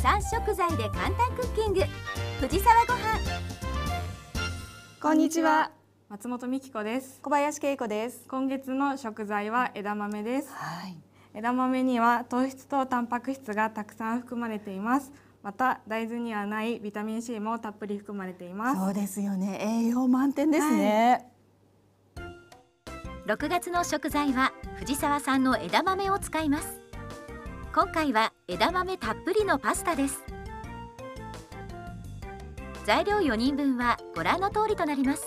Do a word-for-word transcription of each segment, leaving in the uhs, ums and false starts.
産食材で簡単クッキング、藤沢ごはん。 こんにちは、 松本美希子です。 小林恵子です。 今月の食材は枝豆です。 はい、 枝豆には糖質とタンパク質がたくさん含まれています。また大豆にはないビタミン C もたっぷり含まれています。 そうですよね、栄養満点ですね。 はい、ろくがつの食材は藤沢産の枝豆を使います。今回は枝豆たっぷりのパスタです。材料よにんぶんはご覧の通りとなります。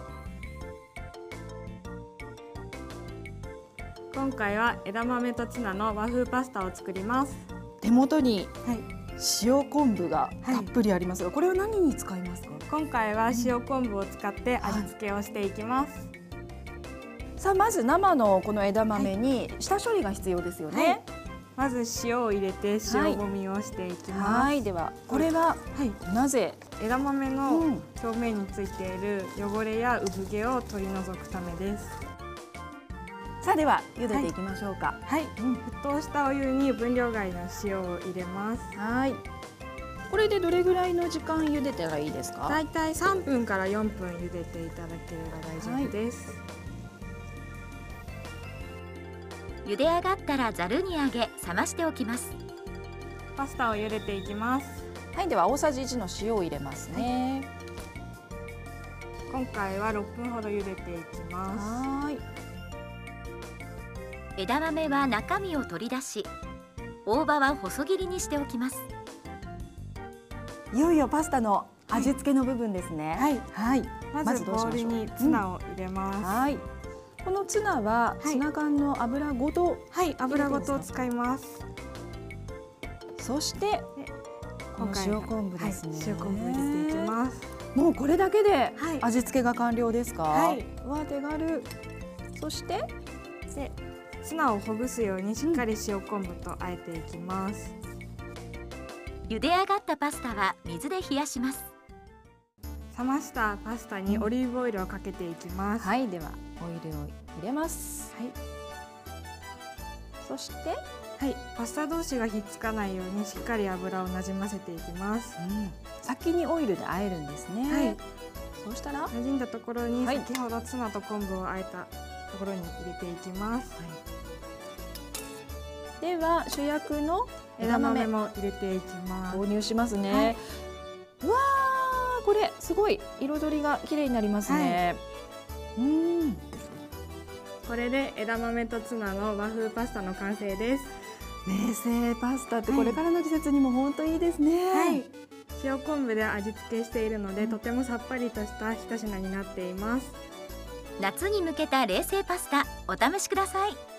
今回は枝豆とツナの和風パスタを作ります。 手元にはい塩昆布がたっぷりありますが、はい、これは何に使いますか？ 今回は塩昆布を使って味付けをしていきます。はい、 さあまず生のこの枝豆に下処理が必要ですよね。はい、 まず塩を入れて塩もみをしていきます。 はい、はい、ではこれは、はい、なぜ枝豆の表面についている汚れや産毛を取り除くためです。 さあでは茹でていきましょうか。 はい、はい、うん、沸騰したお湯に分量外の塩を入れます。 はい。これでどれぐらいの時間茹でたらいいですか？ だいたいさんぷんからよんぷん茹でていただければ大丈夫です。 はい、茹で上がったらざるにあげ冷ましておきます。 パスタを茹でていきます。 はい、では大さじいちの塩を入れますね。 はい、今回はろっぷんほど茹でていきます。はい。 枝豆は中身を取り出し、大葉は細切りにしておきます。 いよいよパスタの味付けの部分ですね。 はい、 はい、 まずボウルにツナを入れます。うん、 はい。このツナはツナ缶の油ごと、 はい、油ごと使います。 そしてこの塩昆布ですね。 はい、塩昆布入れていきます。 もうこれだけで味付けが完了ですか？はい。わ、手軽。そしてでツナをほぐすようにしっかり塩昆布と和えていきます。 うん、茹で上がったパスタは水で冷やします。 冷ましたパスタにオリーブオイルをかけていきます。 うん、はい、ではオイルを入れます。はい。そして、 はい、パスタ同士がひっつかないようにしっかり油をなじませていきます。 うん、先にオイルで和えるんですね。はい。そうしたら馴染んだところに先ほどツナと昆布を和えたところに入れていきます。はい、 では主役の枝豆も入れていきます。 投入しますね。はい、うわー、これすごい彩りが綺麗になりますね。はい、うん。 これで枝豆とツナの和風パスタの完成です。 冷製パスタってこれからの季節にも本当いいですね。 はい、塩昆布で味付けしているので、うん、とてもさっぱりとした一品になっています。 夏に向けた冷製パスタ、お試しください。